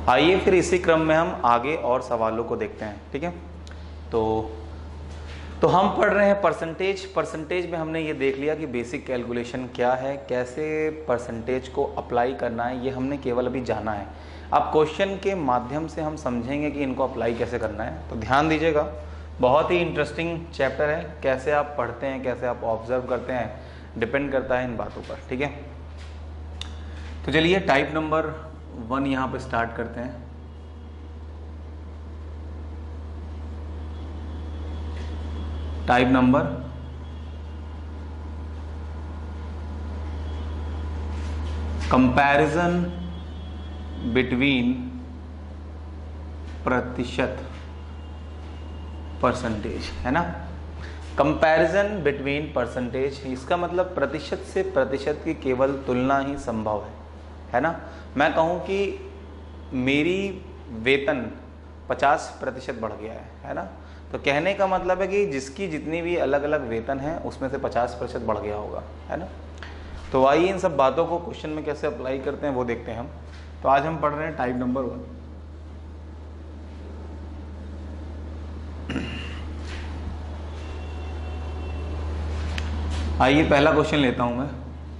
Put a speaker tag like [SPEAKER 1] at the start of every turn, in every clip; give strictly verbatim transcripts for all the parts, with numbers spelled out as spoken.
[SPEAKER 1] आइए फिर इसी क्रम में हम आगे और सवालों को देखते हैं। ठीक है, तो तो हम पढ़ रहे हैं परसेंटेज। परसेंटेज में हमने ये देख लिया कि बेसिक कैलकुलेशन क्या है, कैसे परसेंटेज को अप्लाई करना है, ये हमने केवल अभी जाना है। अब क्वेश्चन के माध्यम से हम समझेंगे कि इनको अप्लाई कैसे करना है। तो ध्यान दीजिएगा, बहुत ही इंटरेस्टिंग चैप्टर है। कैसे आप पढ़ते हैं, कैसे आप ऑब्जर्व करते हैं, डिपेंड करता है इन बातों पर। ठीक है, तो चलिए टाइप नंबर वन यहाँ पे स्टार्ट करते हैं। टाइप नंबर कंपैरिजन बिटवीन प्रतिशत परसेंटेज, है ना। कंपैरिजन बिटवीन परसेंटेज, इसका मतलब प्रतिशत से प्रतिशत की केवल तुलना ही संभव है, है ना। मैं कहूँ कि मेरी वेतन पचास प्रतिशत बढ़ गया है, है ना, तो कहने का मतलब है कि जिसकी जितनी भी अलग अलग वेतन है उसमें से पचास प्रतिशत बढ़ गया होगा, है ना। तो आइए इन सब बातों को क्वेश्चन में कैसे अप्लाई करते हैं वो देखते हैं हम। तो आज हम पढ़ रहे हैं टाइप नंबर वन। आइए पहला क्वेश्चन लेता हूं मैं।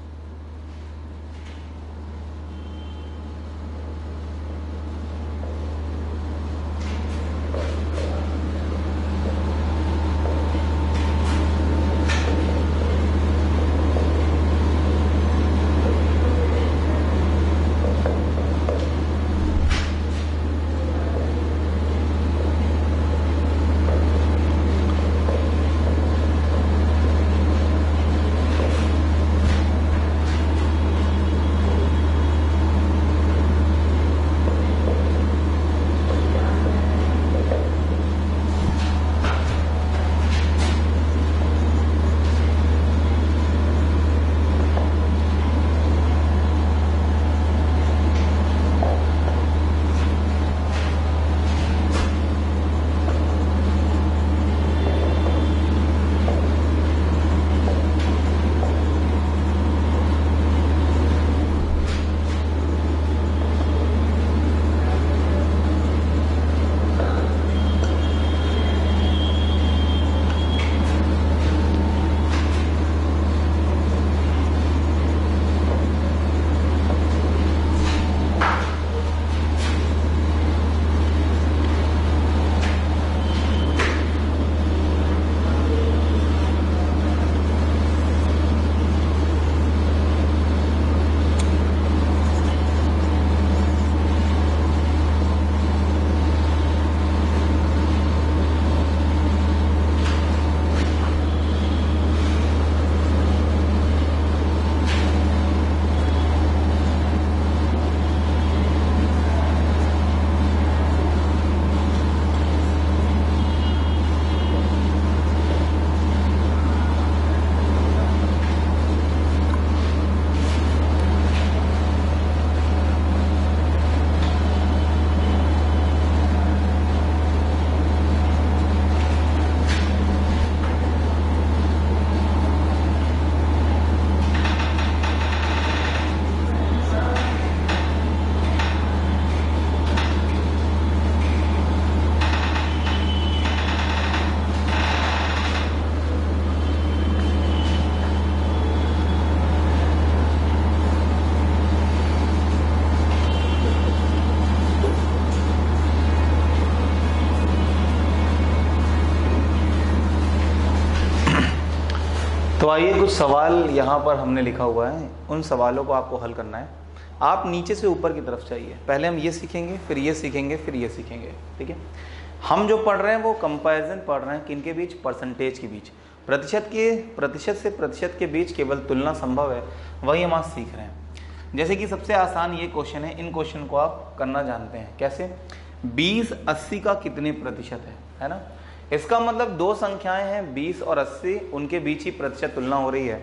[SPEAKER 1] तो आइए कुछ सवाल यहाँ पर हमने लिखा हुआ है, उन सवालों को आपको हल करना है। आप नीचे से ऊपर की तरफ चाहिए। पहले हम ये सीखेंगे, फिर ये सीखेंगे, फिर ये सीखेंगे। ठीक है, हम जो पढ़ रहे हैं वो कंपैरिजन पढ़ रहे हैं, किनके बीच, परसेंटेज के बीच। प्रतिशत के प्रतिशत से प्रतिशत के बीच केवल तुलना संभव है, वही हम आज सीख रहे हैं। जैसे कि सबसे आसान ये क्वेश्चन है, इन क्वेश्चन को आप करना जानते हैं। कैसे? बीस अस्सी का कितने प्रतिशत है, है ना। इसका मतलब दो संख्याएं हैं बीस और अस्सी, उनके बीच ही प्रतिशत तुलना हो रही है।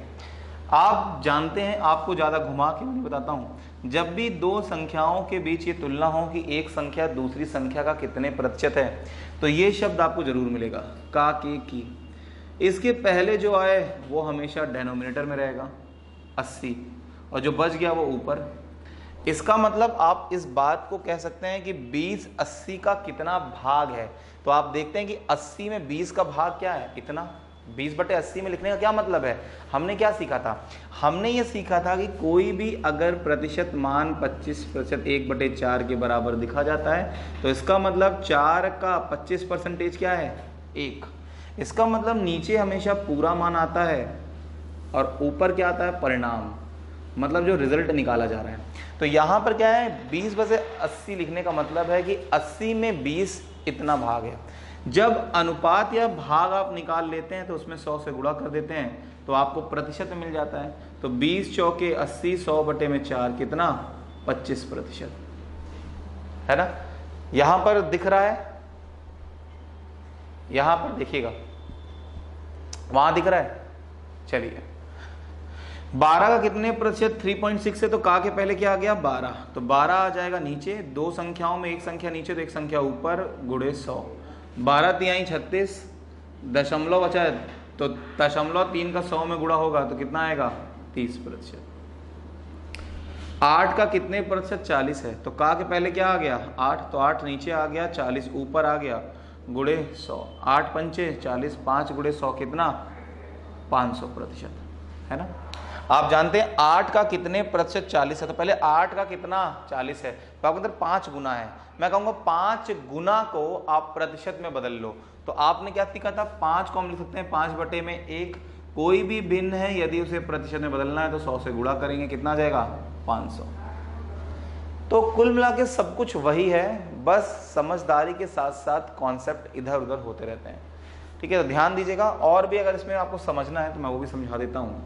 [SPEAKER 1] आप जानते हैं, आपको ज्यादा घुमा के नहीं बताता हूं, जब भी दो संख्याओं के बीच ये तुलना हो कि एक संख्या दूसरी संख्या का कितने प्रतिशत है, तो ये शब्द आपको जरूर मिलेगा, का, के, की। इसके पहले जो आए वो हमेशा डेनोमिनेटर में रहेगा अस्सी, और जो बच गया वो ऊपर। इसका मतलब आप इस बात को कह सकते हैं कि बीस अस्सी का कितना भाग है। तो आप देखते हैं कि अस्सी में बीस का भाग क्या है, इतना। बीस बटे अस्सी में लिखने का क्या मतलब है, हमने क्या सीखा था, हमने ये सीखा था कि कोई भी अगर प्रतिशत मान पच्चीस प्रतिशत एक बटे चार के बराबर दिखा जाता है तो इसका मतलब चार का पच्चीस परसेंटेज क्या है, एक। इसका मतलब नीचे हमेशा पूरा मान आता है और ऊपर क्या आता है, परिणाम, मतलब जो रिजल्ट निकाला जा रहा है। तो यहाँ पर क्या है, बीस बसे अस्सी लिखने का मतलब है कि अस्सी में बीस इतना भाग है। जब अनुपात या भाग आप निकाल लेते हैं तो उसमें सौ से गुणा कर देते हैं तो आपको प्रतिशत मिल जाता है। तो बीस चौके अस्सी, सौ बटे में चार कितना, पच्चीस प्रतिशत, है ना। यहां पर दिख रहा है, यहां पर देखिएगा, वहां दिख रहा है। चलिए, बारह का कितने प्रतिशत, तीन पॉइंट छह से, तो का के पहले क्या आ गया, बारह। तो बारह आ जाएगा नीचे, दो संख्याओं में एक संख्या नीचे तो एक संख्या ऊपर, गुणे सौ। बारह तिहाई छत्तीस, दशमलव बचा है तो दशमलव तीन का सौ में गुणा होगा तो कितना आएगा, तीस प्रतिशत। आठ का कितने प्रतिशत, चालीस है। तो का के पहले क्या आ गया, आठ, तो आठ नीचे आ गया, चालीस ऊपर आ गया, गुणे सौ। आठ पंचे चालीस, पाँच गुणे सौ कितना, पाँच सौ प्रतिशत, है ना। आप जानते हैं आठ का कितने प्रतिशत चालीस है, तो पहले आठ का कितना चालीस है, तो आपके अंदर पाँच गुना है। मैं कहूँगा पाँच गुना को आप प्रतिशत में बदल लो। तो आपने क्या सीखा था, पाँच को हम लिख सकते हैं पाँच बटे में एक। कोई भी भिन्न है यदि उसे प्रतिशत में बदलना है तो सौ से गुणा करेंगे, कितना आ जाएगा, पाँच सौ। तो कुल मिला के सब कुछ वही है, बस समझदारी के साथ साथ कॉन्सेप्ट इधर उधर होते रहते हैं। ठीक है, तो ध्यान दीजिएगा। और भी अगर इसमें आपको समझना है तो मैं वो भी समझा देता हूँ।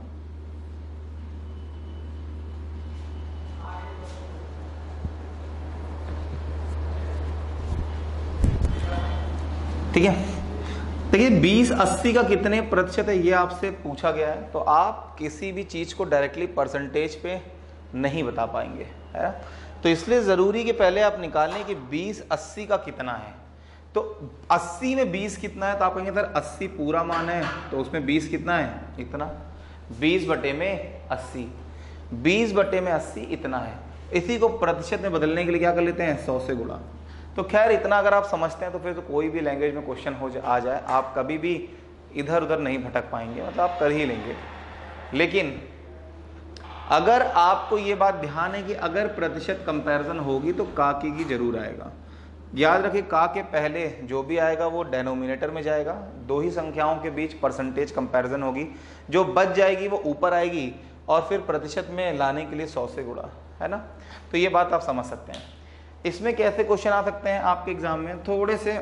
[SPEAKER 1] ठीक है, देखिए बीस अस्सी का कितने प्रतिशत है ये आपसे पूछा गया है, तो आप किसी भी चीज को डायरेक्टली परसेंटेज पे नहीं बता पाएंगे, है। तो इसलिए जरूरी कि पहले आप निकालें कि बीस अस्सी का कितना है। तो अस्सी में बीस कितना है, तो आप कहेंगे सर अस्सी पूरा मान है तो उसमें बीस कितना है, इतना। बीस बटे में अस्सी, बीस बटे में अस्सी इतना है। इसी को प्रतिशत में बदलने के लिए क्या कर लेते हैं, सौ से गुणा। तो खैर इतना अगर आप समझते हैं तो फिर तो कोई भी लैंग्वेज में क्वेश्चन हो जा, आ जाए, आप कभी भी इधर उधर नहीं भटक पाएंगे, मतलब आप कर ही लेंगे। लेकिन अगर आपको ये बात ध्यान है कि अगर प्रतिशत कंपैरिजन होगी तो का की जरूर आएगा। याद रखिए, का के पहले जो भी आएगा वो डेनोमिनेटर में जाएगा। दो ही संख्याओं के बीच परसेंटेज कंपैरिजन होगी, जो बच जाएगी वो ऊपर आएगी और फिर प्रतिशत में लाने के लिए सौ से गुणा, है ना। तो ये बात आप समझ सकते हैं। इसमें कैसे क्वेश्चन आ सकते हैं आपके एग्जाम में, थोड़े से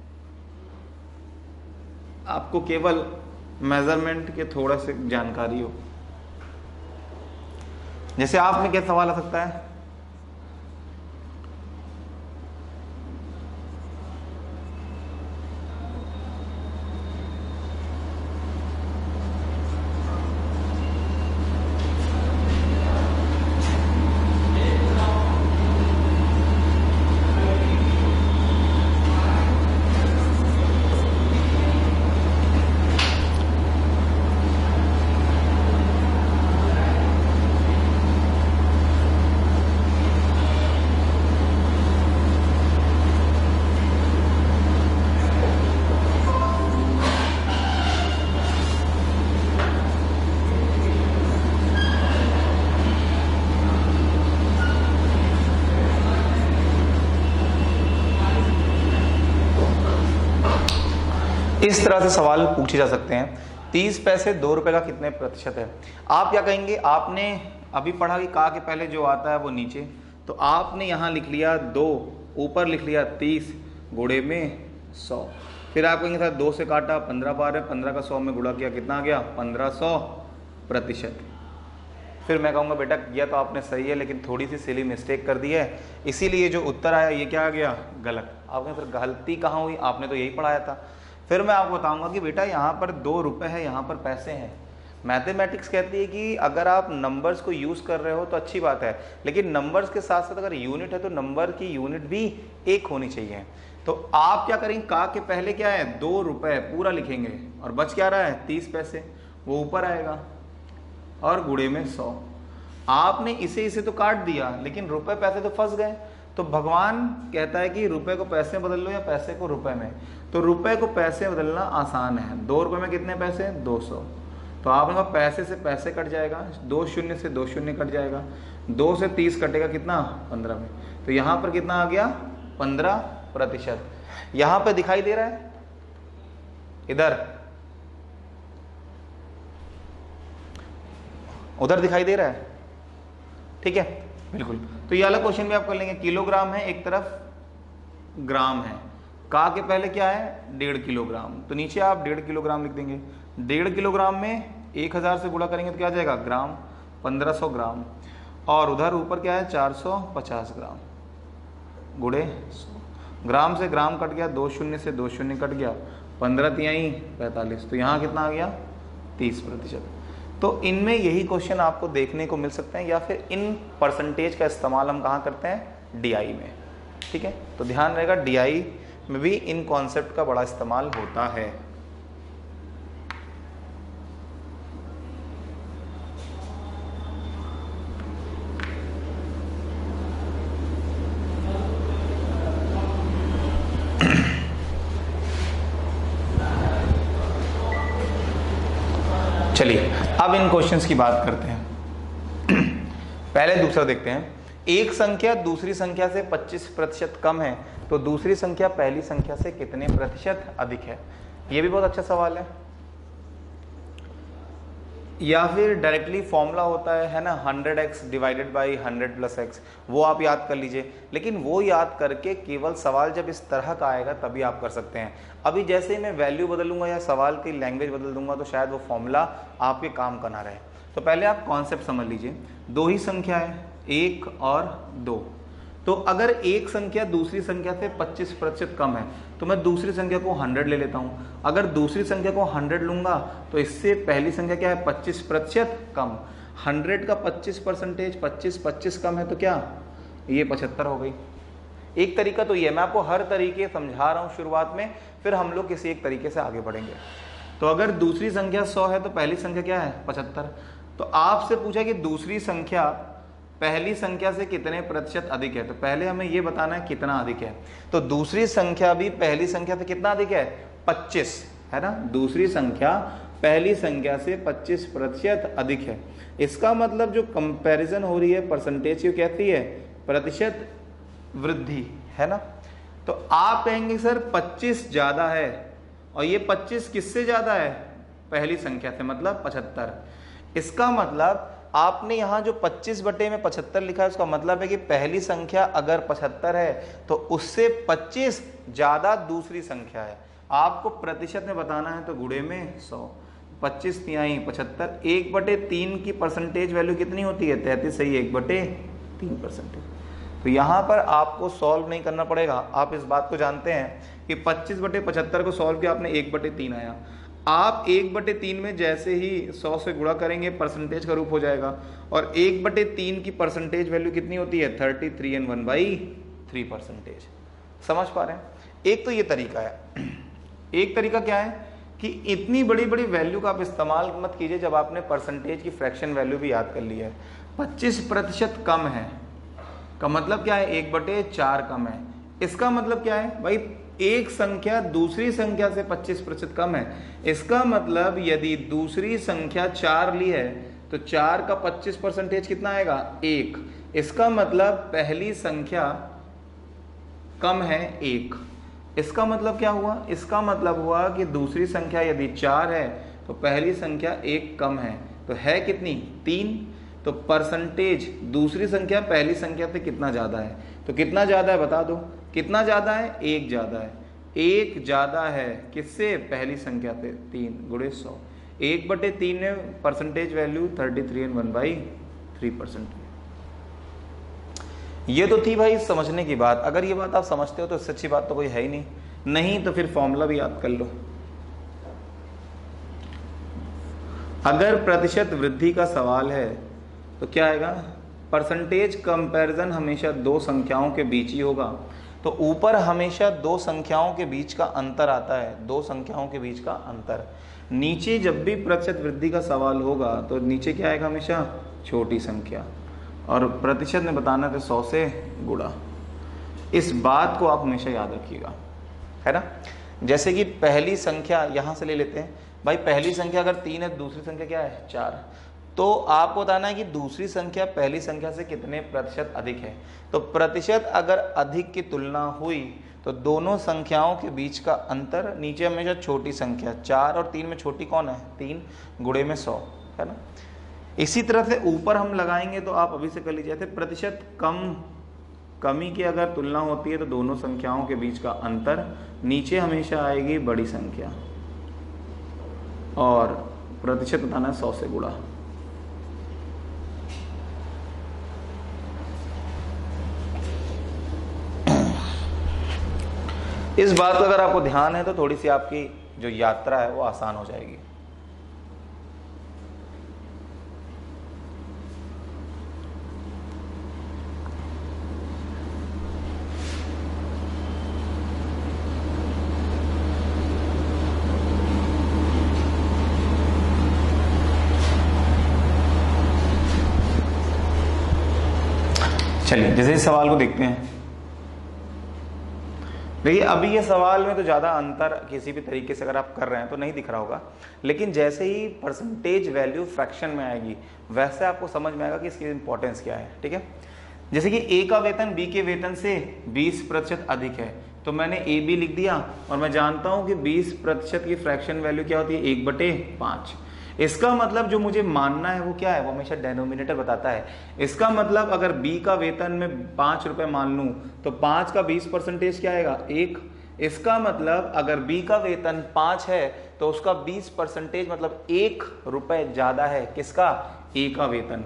[SPEAKER 1] आपको केवल मेजरमेंट के थोड़ा से जानकारी हो। जैसे आप में क्या सवाल आ सकता है, इस तरह से सवाल पूछे जा सकते हैं। तीस पैसे दो रुपए का कितने प्रतिशत है। आप क्या कहेंगे, आपने अभी पढ़ा कि का के पहले जो आता है वो नीचे, तो आपने यहाँ लिख लिया दो, ऊपर लिख लिया तीस, गुणे में सौ। फिर आप कहेंगे सर दो से काटा, पंद्रह बार है, पंद्रह का सौ में गुणा किया, कितना आ गया, पंद्रह सौ प्रतिशत। फिर मैं कहूँगा बेटा किया तो आपने सही है लेकिन थोड़ी सी सिली मिस्टेक कर दी है, इसीलिए जो उत्तर आया ये क्या आ गया, गलत। आप कहेंगे सर गलती कहाँ हुई, आपने तो यही पढ़ाया था। फिर मैं आपको बताऊंगा कि बेटा यहाँ पर दो रुपए है, यहाँ पर पैसे हैं। मैथमेटिक्स कहती है कि अगर आप नंबर्स को यूज़ कर रहे हो तो अच्छी बात है, लेकिन नंबर्स के साथ साथ अगर यूनिट है तो नंबर की यूनिट भी एक होनी चाहिए। तो आप क्या करेंगे, का के पहले क्या है, दो रुपए पूरा लिखेंगे और बच क्या रहा है, तीस पैसे, वो ऊपर आएगा और गुणे में सौ। आपने इसे इसे तो काट दिया, लेकिन रुपए पैसे तो फंस गए। तो भगवान कहता है कि रुपए को पैसे में बदल लो या पैसे को रुपए में। तो रुपए को पैसे में बदलना आसान है। दो रुपए में कितने पैसे? दो सौ। तो आपने कहा पैसे से पैसे कट जाएगा, दो शून्य से दो शून्य कट जाएगा, दो से तीस कटेगा कितना? पंद्रह में। तो यहां पर कितना आ गया? पंद्रह प्रतिशत। यहां पर दिखाई दे रहा है इधर, उधर दिखाई दे रहा है, ठीक है, बिल्कुल। तो ये अलग क्वेश्चन भी आप कर लेंगे। किलोग्राम है, एक तरफ ग्राम है, का के पहले क्या है? डेढ़ किलोग्राम। तो नीचे आप डेढ़ किलोग्राम लिख देंगे। डेढ़ किलोग्राम में एक हजार से गुणा करेंगे तो क्या आ जाएगा? ग्राम, पंद्रह सौ ग्राम। और उधर ऊपर क्या है? चार सौ पचास ग्राम गुड़े सौ। ग्राम से ग्राम कट गया, दो शून्य से दो शून्य कट गया, पंद्रह तिहाई पैंतालीस। तो यहाँ कितना आ गया? तीस प्रतिशत। तो इनमें यही क्वेश्चन आपको देखने को मिल सकते हैं, या फिर इन परसेंटेज का इस्तेमाल हम कहाँ करते हैं? डीआई में, ठीक है। तो ध्यान रहेगा डीआई में भी इन कॉन्सेप्ट का बड़ा इस्तेमाल होता है। चलिए अब इन क्वेश्चंस की बात करते हैं। पहले दूसरा देखते हैं। एक संख्या दूसरी संख्या से पच्चीस प्रतिशत कम है तो दूसरी संख्या पहली संख्या से कितने प्रतिशत अधिक है? ये भी बहुत अच्छा सवाल है। या फिर डायरेक्टली फॉर्मूला होता है है ना, hundred x divided by hundred plus x, वो आप याद कर लीजिए। लेकिन वो याद करके केवल सवाल जब इस तरह का आएगा तभी आप कर सकते हैं। अभी जैसे ही मैं वैल्यू बदलूंगा या सवाल की लैंग्वेज बदल दूंगा तो शायद वो फॉर्मूला आपके काम का ना रहे। तो पहले आप कॉन्सेप्ट समझ लीजिए। दो ही संख्या है, एक और दो। तो अगर एक संख्या दूसरी संख्या से पच्चीस प्रतिशत कम है तो मैं दूसरी संख्या को हंड्रेड ले लेता हूं। अगर दूसरी संख्या को हंड्रेड लूंगा तो इससे पहली संख्या क्या है? पच्चीस प्रतिशत कम। हंड्रेड का पच्चीस परसेंटेज, पच्चीस पच्चीस कम है तो क्या? ये पचहत्तर हो गई। एक तरीका तो ये, मैं आपको हर तरीके समझा रहा हूं शुरुआत में, फिर हम लोग किसी एक तरीके से आगे बढ़ेंगे। तो अगर दूसरी संख्या सौ है तो पहली संख्या क्या है? पचहत्तर। तो आपसे पूछा कि दूसरी संख्या पहली संख्या से कितने प्रतिशत अधिक है, तो पहले हमें यह बताना है कितना अधिक है। तो दूसरी संख्या भी पहली संख्या से कितना अधिक है? पच्चीस, है ना। दूसरी संख्या पहली संख्या से पच्चीस प्रतिशत अधिक है। इसका मतलब जो कंपैरिजन हो रही है परसेंटेज की, कहती है प्रतिशत वृद्धि, है ना। तो आप कहेंगे सर पच्चीस ज्यादा है, और ये पच्चीस किससे ज्यादा है? पहली संख्या से, मतलब पचहत्तर। इसका मतलब आपने यहां जो पच्चीस बटे में पचहत्तर लिखा है, उसका मतलब है कि पहली संख्या अगर पचहत्तर है तो उससे पच्चीस ज्यादा दूसरी संख्या है। आपको प्रतिशत में बताना है तो गुणे में सौ। पच्चीस तिहाई पचहत्तर, एक बटे तीन की परसेंटेज वैल्यू कितनी होती है? तैंतीस। सही, एक बटे तीन परसेंटेज। तो यहां पर आपको सॉल्व नहीं करना पड़ेगा। आप इस बात को जानते हैं कि पच्चीस बटे पचहत्तर को सॉल्व किया आपने, एक बटे तीन आया। आप एक बटे तीन में जैसे ही सौ से गुणा करेंगे परसेंटेज का रूप हो जाएगा, और एक बटे तीन की परसेंटेज वैल्यू कितनी होती है? Thirty three and one by three percentage. समझ पा रहे हैं? एक तो ये तरीका है। एक तरीका क्या है कि इतनी बड़ी बड़ी वैल्यू का आप इस्तेमाल मत कीजिए जब आपने परसेंटेज की फ्रैक्शन वैल्यू भी याद कर ली है। पच्चीस प्रतिशत कम है का मतलब क्या है? एक बटे चार कम है। इसका मतलब क्या है भाई? एक संख्या दूसरी संख्या से पच्चीस प्रतिशत कम है। इसका मतलब यदि दूसरी संख्या चार ली है तो चार का पच्चीस परसेंटेज कितना आएगा? एक। इसका मतलब पहली संख्या कम है एक। इसका मतलब क्या हुआ? इसका मतलब हुआ कि दूसरी संख्या यदि चार है तो पहली संख्या एक कम है, तो है कितनी? तीन। तो परसेंटेज दूसरी संख्या पहली संख्या से कितना ज्यादा है? तो कितना ज्यादा है बता दो? कितना ज्यादा है? एक ज्यादा है। एक ज्यादा है किससे? पहली संख्या से। तीन गुणे सौ, एक बटे तीन में percentage value thirty three and one by three percent. ये तो थी भाई समझने की बात। अगर ये बात आप समझते हो तो इससे अच्छी बात तो कोई है ही नहीं। नहीं तो फिर फॉर्मूला भी याद कर लो। अगर प्रतिशत वृद्धि का सवाल है तो क्या आएगा? परसेंटेज कंपैरिजन हमेशा दो संख्याओं के बीच ही होगा। तो ऊपर हमेशा दो संख्याओं के बीच का अंतर आता है, दो संख्याओं के बीच का अंतर। नीचे जब भी प्रतिशत वृद्धि का सवाल होगा तो नीचे क्या आएगा? हमेशा छोटी संख्या, और प्रतिशत में बताना तो सौ से गुणा। इस बात को आप हमेशा याद रखिएगा, है ना। जैसे कि पहली संख्या यहां से ले लेते हैं भाई, पहली संख्या अगर तीन है, दूसरी संख्या क्या है चार, तो आपको बताना है कि दूसरी संख्या पहली संख्या से कितने प्रतिशत अधिक है। तो प्रतिशत अगर अधिक की तुलना हुई तो दोनों संख्याओं के बीच का अंतर, नीचे हमेशा छोटी संख्या, चार और तीन में छोटी कौन है तीन, गुणे में सौ, है ना। इसी तरह से ऊपर हम लगाएंगे तो आप अभी से कर लीजिए, प्रतिशत कम कमी की अगर तुलना होती है तो दोनों संख्याओं के बीच का अंतर, नीचे हमेशा आएगी बड़ी संख्या, और प्रतिशत बताना है सौ से गुणा। इस बात का अगर आपको ध्यान है तो थोड़ी सी आपकी जो यात्रा है वो आसान हो जाएगी। चलिए जैसे इस सवाल को देखते हैं। देखिए अभी ये सवाल में तो ज़्यादा अंतर किसी भी तरीके से अगर आप कर रहे हैं तो नहीं दिख रहा होगा, लेकिन जैसे ही परसेंटेज वैल्यू फ्रैक्शन में आएगी वैसे आपको समझ में आएगा कि इसकी इंपॉर्टेंस क्या है। ठीक है, जैसे कि ए का वेतन बी के वेतन से बीस प्रतिशत अधिक है, तो मैंने ए बी लिख दिया और मैं जानता हूं कि बीस प्रतिशत की फ्रैक्शन वैल्यू क्या होती है, एक बटे पाँच। इसका मतलब जो मुझे मानना है वो क्या है, वो हमेशा डेनोमिनेटर बताता है। इसका मतलब अगर बी का वेतन में पाँच रुपए मान लूं तो पाँच का बीस परसेंटेज क्या आएगा, एक। इसका मतलब अगर बी का वेतन पाँच है तो उसका बीस परसेंटेज मतलब एक रुपए ज्यादा है, किसका, ए का वेतन।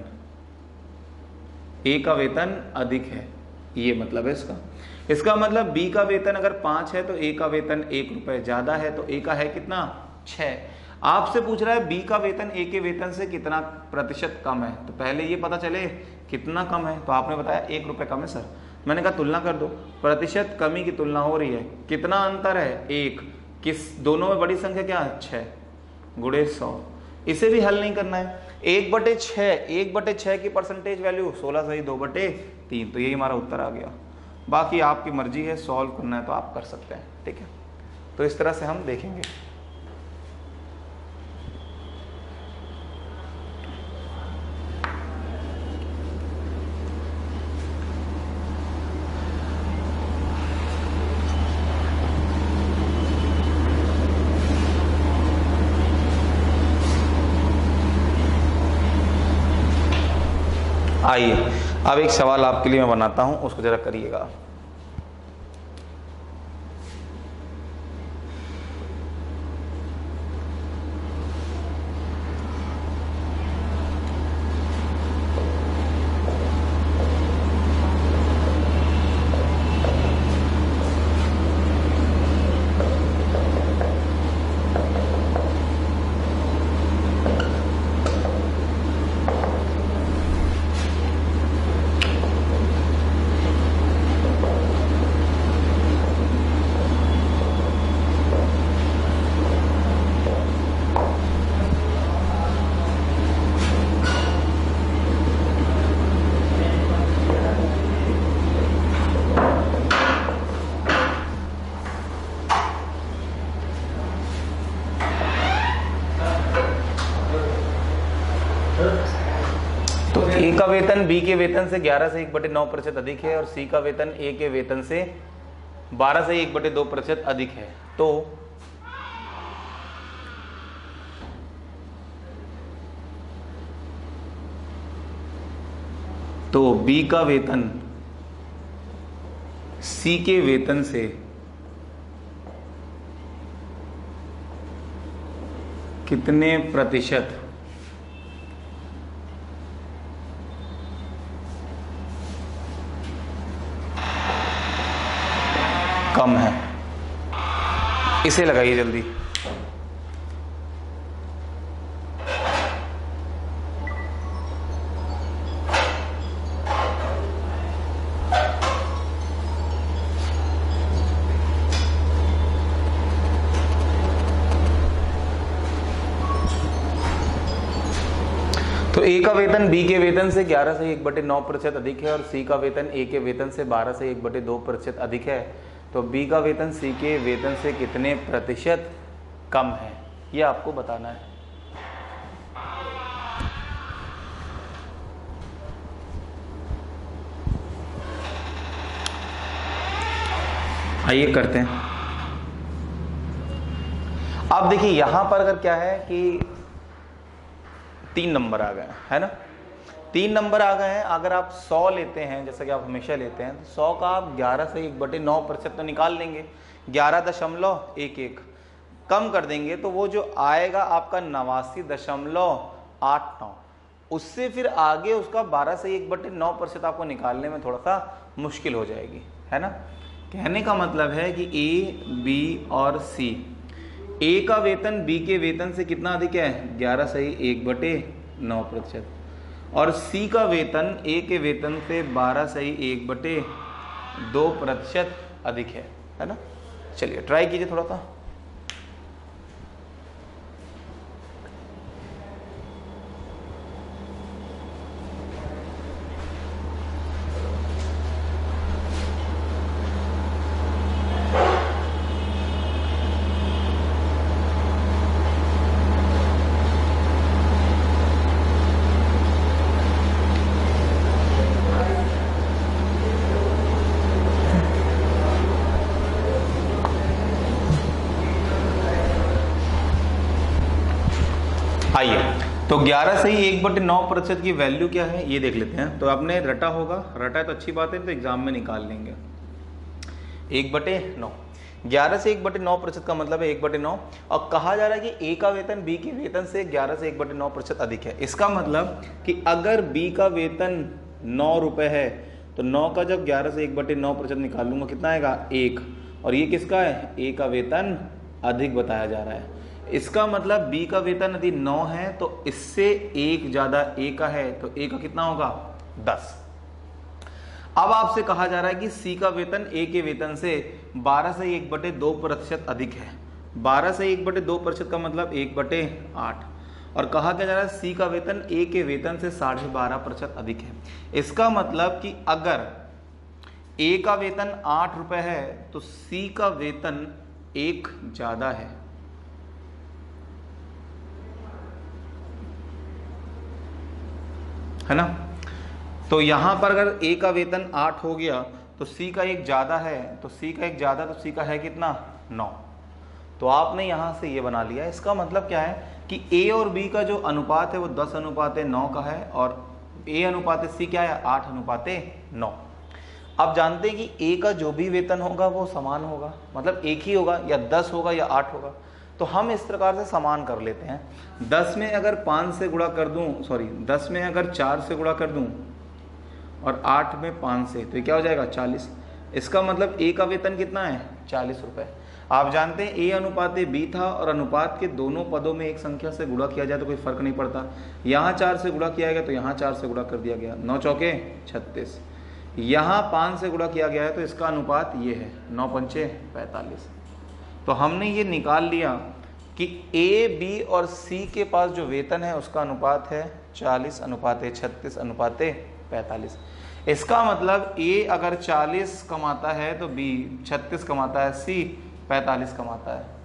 [SPEAKER 1] ए का वेतन अधिक है, ये मतलब है इसका। इसका मतलब बी का वेतन अगर पाँच है तो ए का वेतन एक रुपए ज्यादा है, तो ए का है कितना, छः। आपसे पूछ रहा है बी का वेतन ए के वेतन से कितना प्रतिशत कम है, तो पहले ये पता चले कितना कम है। तो आपने बताया एक रुपए कम है सर, मैंने कहा तुलना कर दो, प्रतिशत कमी की तुलना हो रही है, कितना अंतर है, एक। किस दोनों में बड़ी संख्या क्या है, छः, गुणे सौ। इसे भी हल नहीं करना है, एक बटे छः, एक बटे छः की परसेंटेज वैल्यू सोलह सही दो बटे तीन, तो यही हमारा उत्तर आ गया। बाकी आपकी मर्जी है, सॉल्व करना है तो आप कर सकते हैं। ठीक है, तो इस तरह से हम देखेंगे। आइए अब एक सवाल आपके लिए मैं बनाता हूं, उसको जरा करिएगा। ए का वेतन बी के वेतन से ग्यारह से एक बटे नौ प्रतिशत अधिक है और सी का वेतन ए के वेतन से बारह से एक बटे दो प्रतिशत अधिक है। तो तो बी का वेतन सी के वेतन से कितने प्रतिशत कम है, इसे लगाइए जल्दी। तो ए का वेतन बी के वेतन से ग्यारह से एक बटे नौ प्रतिशत अधिक है और सी का वेतन ए के वेतन से बारह से एक बटे दो प्रतिशत अधिक है, तो बी का वेतन सी के वेतन से कितने प्रतिशत कम है, ये आपको बताना है। आइए करते हैं। अब देखिए यहां पर अगर क्या है कि तीन नंबर आ गए है ना, तीन नंबर आ गए हैं। अगर आप सौ लेते हैं जैसा कि आप हमेशा लेते हैं, तो सौ का आप ग्यारह से एक बटे नौ प्रतिशत तो निकाल लेंगे, ग्यारह दशमलव एक एक कम कर देंगे तो वो जो आएगा आपका नवासी दशमलव आठ नौ, उससे फिर आगे उसका बारह से एक बटे नौ प्रतिशत आपको निकालने में थोड़ा सा मुश्किल हो जाएगी, है ना। कहने का मतलब है कि ए, बी और सी, ए का वेतन बी के वेतन से कितना अधिक है, ग्यारह से एक बटे नौ प्रतिशत, और सी का वेतन ए के वेतन से बारह से एक बटे दो प्रतिशत अधिक है, है ना। चलिए ट्राई कीजिए थोड़ा सा। आइए तो ग्यारह से ही एक बटे नौ प्रतिशत की वैल्यू क्या है ये देख लेते हैं। तो आपने रटा होगा, रटा है तो अच्छी बात है, तो एग्जाम में निकाल लेंगे। एक बटे नौ, ग्यारह से एक बटे नौ प्रतिशत का मतलब है एक बटे नौ, और कहा जा रहा है कि ए का वेतन बी के वेतन से ग्यारह से एक बटे नौ प्रतिशत अधिक है। इसका मतलब कि अगर बी का वेतन नौ रुपए है तो नौ का जब ग्यारह से एक बटे नौ प्रतिशत निकाल लूंगा कितना आएगा, एक, और ये किसका है, ए का वेतन अधिक बताया जा रहा है। इसका मतलब बी का वेतन यदि नौ है तो इससे एक ज्यादा ए का है, तो ए का कितना होगा, दस। अब आपसे कहा जा रहा है कि सी का वेतन ए के वेतन से बारह से एक बटे दो प्रतिशत अधिक है। बारह से एक बटे दो प्रतिशत का मतलब एक बटे आठ, और कहा क्या जा रहा है सी का वेतन ए के वेतन से साढ़े बारह प्रतिशत अधिक है। इसका मतलब कि अगर ए का वेतन आठ रुपए है तो सी का वेतन एक ज्यादा है। है ना। तो यहां पर अगर ए का वेतन आठ हो गया तो सी का एक ज्यादा है, तो सी का एक ज्यादा तो सी का है कितना, नौ। तो आपने यहां से ये बना लिया। इसका मतलब क्या है कि ए और बी का जो अनुपात है वो दस अनुपात नौ का है, और ए अनुपात सी क्या है, आठ अनुपात नौ। आप जानते हैं कि ए का जो भी वेतन होगा वो समान होगा, मतलब एक ही होगा, या दस होगा या आठ होगा। तो हम इस प्रकार से समान कर लेते हैं। दस में अगर पाँच से गुणा कर दूं, सॉरी दस में अगर चार से गुणा कर दूं और आठ में पाँच से, तो ये क्या हो जाएगा, चालीस। इसका मतलब ए का वेतन कितना है, चालीस रुपए। आप जानते हैं ए अनुपात बी था, और अनुपात के दोनों पदों में एक संख्या से गुणा किया जाए तो कोई फर्क नहीं पड़ता। यहाँ चार से गुणा किया गया तो यहाँ चार से गुणा कर दिया गया, नौ चौके छत्तीस। यहाँ पाँच से गुणा किया गया है तो इसका अनुपात ये है, नौ पंचे पैंतालीस। तो हमने ये निकाल लिया कि ए, बी और सी के पास जो वेतन है उसका अनुपात है चालीस अनुपात छत्तीस अनुपात पैंतालीस। इसका मतलब ए अगर चालीस कमाता है तो बी छत्तीस कमाता है, सी पैंतालीस कमाता है।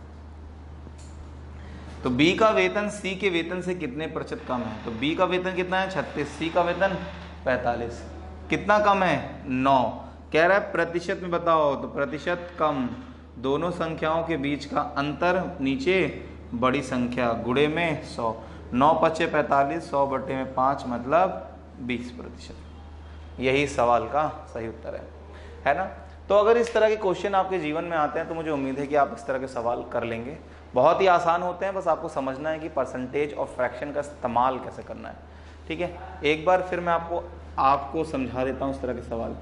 [SPEAKER 1] तो बी का वेतन सी के वेतन से कितने प्रतिशत कम है, तो बी का वेतन कितना है, छत्तीस, सी का वेतन पैंतालीस। कितना कम है, नौ। कह रहा है प्रतिशत में बताओ, तो प्रतिशत कम, दोनों संख्याओं के बीच का अंतर नीचे बड़ी संख्या, गुणे में सौ, नौ पच्चे पैंतालीस, सौ बटे में पाँच मतलब बीस प्रतिशत। यही सवाल का सही उत्तर है, है ना। तो अगर इस तरह के क्वेश्चन आपके जीवन में आते हैं तो मुझे उम्मीद है कि आप इस तरह के सवाल कर लेंगे। बहुत ही आसान होते हैं, बस आपको समझना है कि परसेंटेज और फ्रैक्शन का इस्तेमाल कैसे करना है। ठीक है, एक बार फिर मैं आपको आपको समझा देता हूँ इस तरह के सवाल।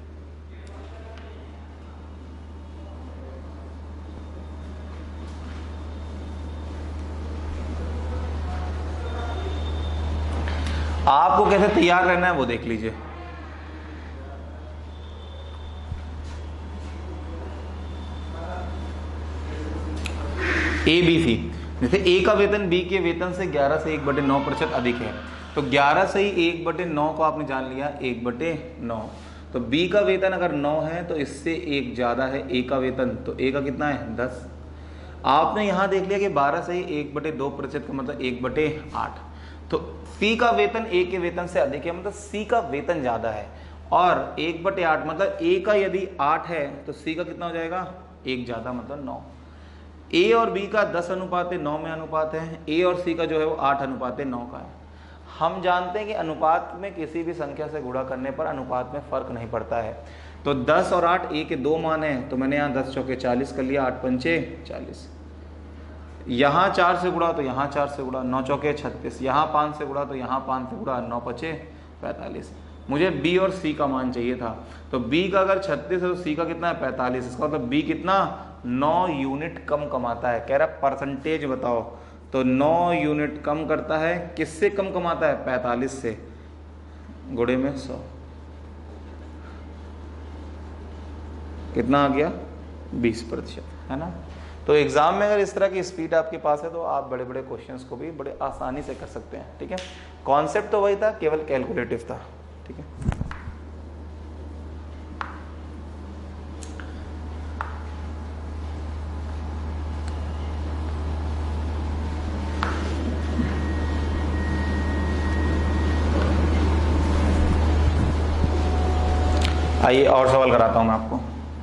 [SPEAKER 1] आपको कैसे तैयार रहना है वो देख लीजिए। ए बी सी, जैसे ए का वेतन बी के वेतन से ग्यारह से एक बटे नौ प्रतिशत अधिक है, तो ग्यारह सही एक बटे नौ को आपने जान लिया, एक बटे नौ। तो बी का वेतन अगर नौ है तो इससे एक ज़्यादा है ए का वेतन, तो ए का कितना है दस। आपने यहाँ देख लिया कि बारह सही एक बटे दो प्रतिशत का मतलब एक बटे आठ। तो सी का वेतन ए के वेतन से अधिक है, मतलब सी का वेतन ज़्यादा है। और एक बटे आठ मतलब ए का यदि आठ है तो सी का कितना हो जाएगा, एक ज़्यादा मतलब नौ। ए और बी का दस अनुपात नौ में अनुपात है, ए और सी का जो है वो आठ अनुपात नौ का है। हम जानते हैं कि अनुपात में किसी भी संख्या से गुणा करने पर अनुपात में फर्क नहीं पड़ता है। तो दस और आठ ए के दो मान हैं, तो मैंने यहाँ दस चौके चालीस कर लिया, आठ पंचे चालीस। यहाँ चार से गुणा तो यहाँ चार से गुणा, नौ चौके छत्तीस। यहाँ पाँच से गुणा तो यहाँ पाँच से गुणा, नौ पचे पैंतालीस। मुझे बी और सी का मान चाहिए था, तो बी का अगर छत्तीस है तो सी का कितना है पैंतालीस। इसका मतलब बी कितना नौ यूनिट कम कमाता है। कह रहा परसेंटेज बताओ, तो नौ यूनिट कम करता है। किससे कम कमाता है, पैंतालीस से, गुणे में सौ, कितना आ गया बीस प्रतिशत, है ना। तो एग्जाम में अगर इस तरह की स्पीड आपके पास है तो आप बड़े बड़े क्वेश्चंस को भी बड़े आसानी से कर सकते हैं, ठीक है। कॉन्सेप्ट तो वही था, केवल कैलकुलेटिव था, ठीक है। आइए और सवाल कराता हूं मैं आपको।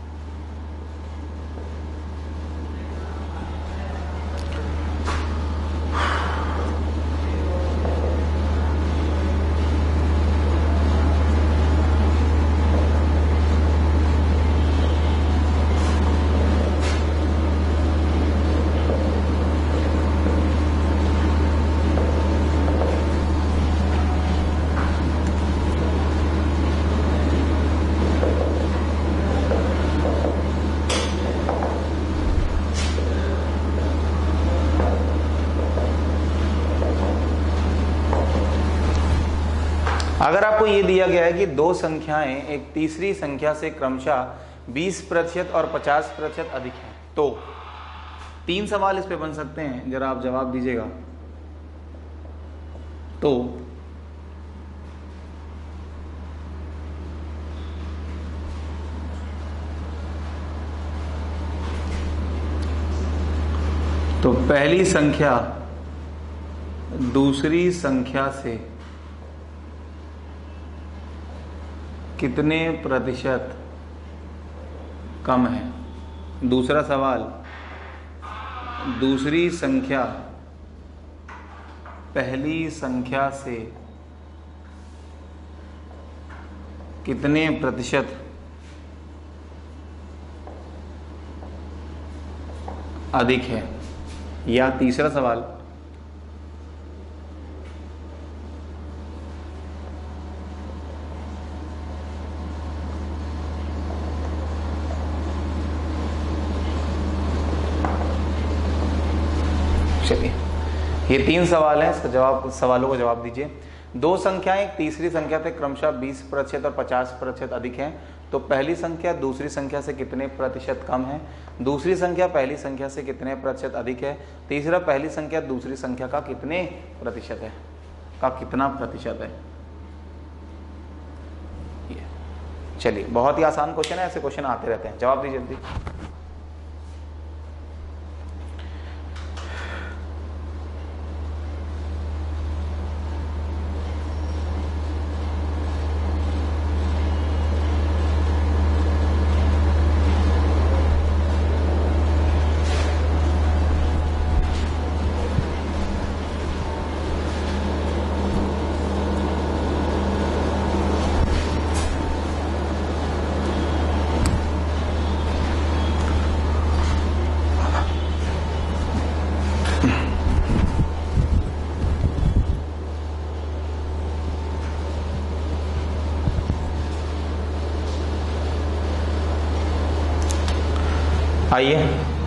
[SPEAKER 1] अगर आपको ये दिया गया है कि दो संख्याएं एक तीसरी संख्या से क्रमशः बीस प्रतिशत और पचास प्रतिशत अधिक हैं, तो तीन सवाल इस पे बन सकते हैं, जरा आप जवाब दीजिएगा। तो तो पहली संख्या दूसरी संख्या से कितने प्रतिशत कम है। दूसरा सवाल, दूसरी संख्या पहली संख्या से कितने प्रतिशत अधिक है। या तीसरा सवाल, चलिए ये तीन सवाल हैं, इसका जवाब सवालों को जवाब दीजिए। दो संख्याएं एक तीसरी संख्या से क्रमशः बीस प्रतिशत और पचास प्रतिशत अधिक हैं, तो पहली संख्या दूसरी संख्या से कितने प्रतिशत कम है। दूसरी संख्या पहली संख्या से कितने प्रतिशत अधिक है। तीसरा, पहली संख्या दूसरी संख्या का कितने प्रतिशत है, का कितना प्रतिशत है। चलिए बहुत ही आसान क्वेश्चन है, ऐसे क्वेश्चन आते रहते हैं, जवाब दीजिए जल्दी। आइए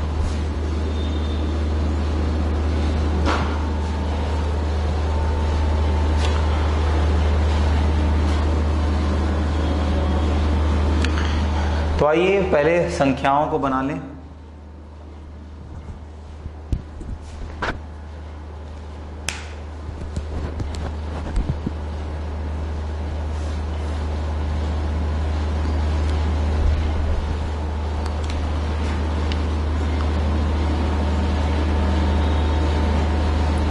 [SPEAKER 1] तो आइए पहले संख्याओं को बना लें।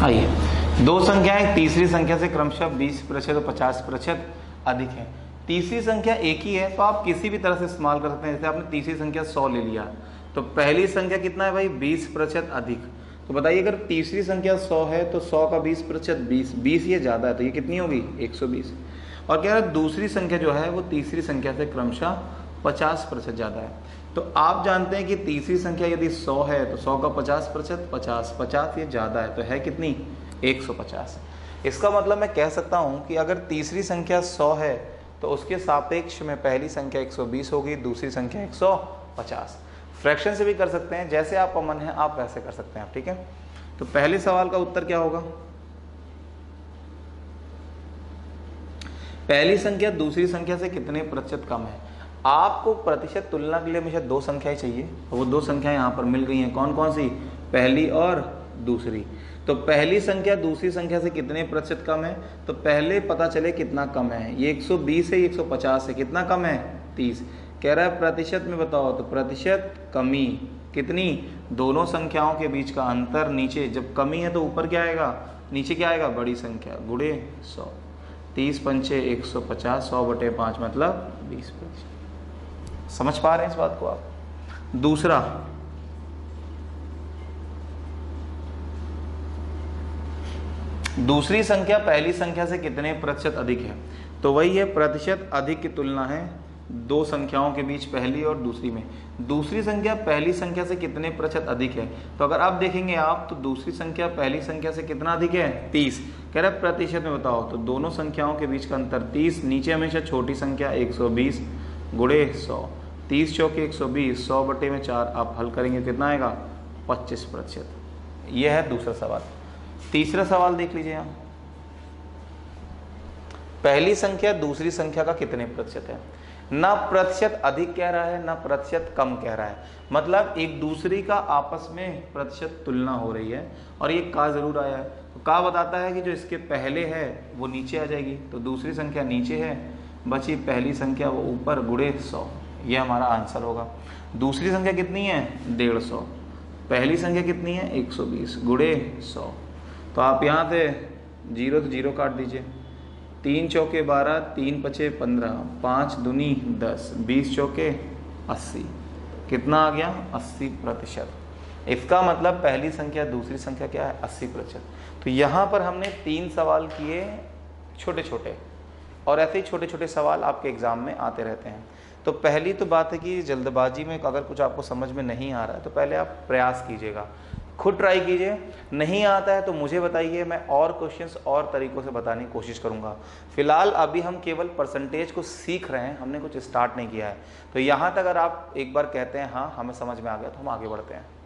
[SPEAKER 1] आइए, दो संख्याएं तीसरी संख्या से क्रमशः बीस प्रतिशत और पचास प्रतिशत अधिक है। तीसरी संख्या एक ही है तो आप किसी भी तरह से इस्तेमाल कर सकते हैं। जैसे आपने तीसरी संख्या सौ ले लिया तो पहली संख्या कितना है भाई, बीस प्रतिशत अधिक। तो बताइए अगर तीसरी संख्या सौ है तो सौ का बीस प्रतिशत बीस, बीस ये ज्यादा है तो ये कितनी होगी, एक सौ बीस। और कह रहा है दूसरी संख्या जो है वो तीसरी संख्या से क्रमशः पचास प्रतिशत ज्यादा है। तो आप जानते हैं कि तीसरी संख्या यदि सौ है तो सौ का पचास प्रतिशत पचास, पचास ये ज्यादा है तो है कितनी, एक सौ पचास। इसका मतलब मैं कह सकता हूं कि अगर तीसरी संख्या सौ है तो उसके सापेक्ष में पहली संख्या एक सौ बीस होगी, दूसरी संख्या एक सौ पचास। फ्रैक्शन से भी कर सकते हैं, जैसे आपका मन है आप वैसे कर सकते हैं आप, ठीक है। तो पहले सवाल का उत्तर क्या होगा, पहली संख्या दूसरी संख्या से कितने प्रतिशत कम है। आपको प्रतिशत तुलना के लिए हमेशा दो संख्याएं चाहिए, वो दो संख्याएं यहाँ पर मिल गई हैं, कौन कौन सी, पहली और दूसरी। तो पहली संख्या दूसरी संख्या से कितने प्रतिशत कम है, तो पहले पता चले कितना कम है। ये एक सौ बीस है, ये एक सौ पचास है, कितना कम है, तीस। कह रहा है प्रतिशत में बताओ, तो प्रतिशत कमी कितनी, दोनों संख्याओं के बीच का अंतर नीचे, जब कमी है तो ऊपर क्या आएगा, नीचे क्या आएगा, बड़ी संख्या गुणे सौ। तीस पंचे एक सौ पचास, सौ बटे पाँच मतलब बीस प्रतिशत। समझ पा रहे हैं इस बात को आप। दूसरा, दूसरी संख्या पहली संख्या से कितने प्रतिशत अधिक है, तो वही है प्रतिशत अधिक की तुलना है दो संख्याओं के बीच, पहली और दूसरी में। दूसरी संख्या पहली संख्या से कितने प्रतिशत अधिक है, तो अगर आप देखेंगे आप तो दूसरी संख्या पहली संख्या से कितना अधिक है, तीस। कह रहा है प्रतिशत में बताओ, तो दोनों संख्याओं के बीच का अंतर तीस, नीचे हमेशा छोटी संख्या एक सौ बीस गुणे सौ, तीस चौके एक सौ बीस, सौ बटे में चार, आप हल करेंगे कितना आएगा, पच्चीस प्रतिशत। यह है दूसरा सवाल। तीसरा सवाल देख लीजिए यहाँ, पहली संख्या दूसरी संख्या का कितने प्रतिशत है। ना प्रतिशत अधिक कह रहा है ना प्रतिशत कम कह रहा है, मतलब एक दूसरी का आपस में प्रतिशत तुलना हो रही है और ये का जरूर आया है। तो का बताता है कि जो इसके पहले है वो नीचे आ जाएगी, तो दूसरी संख्या नीचे है, बची पहली संख्या वो ऊपर गुणे सौ, ये हमारा आंसर होगा। दूसरी संख्या कितनी है, डेढ़ सौ, पहली संख्या कितनी है, एक सौ बीस गुणे सौ। तो आप यहाँ से जीरो तो जीरो काट दीजिए, तीन चौके बारह, तीन पचे पंद्रह, पाँच दूनी दस, बीस चौके अस्सी, कितना आ गया, अस्सी प्रतिशत। इसका मतलब पहली संख्या दूसरी संख्या क्या है, अस्सी प्रतिशत। तो यहाँ पर हमने तीन सवाल किए छोटे छोटे, और ऐसे ही छोटे छोटे सवाल आपके एग्जाम में आते रहते हैं। तो पहली तो बात है कि जल्दबाजी में अगर कुछ आपको समझ में नहीं आ रहा है तो पहले आप प्रयास कीजिएगा, खुद ट्राई कीजिए। नहीं आता है तो मुझे बताइए, मैं और क्वेश्चंस और तरीकों से बताने की कोशिश करूंगा। फिलहाल अभी हम केवल परसेंटेज को सीख रहे हैं, हमने कुछ स्टार्ट नहीं किया है। तो यहाँ तक अगर आप एक बार कहते हैं हाँ हमें समझ में आ गया तो हम आगे बढ़ते हैं।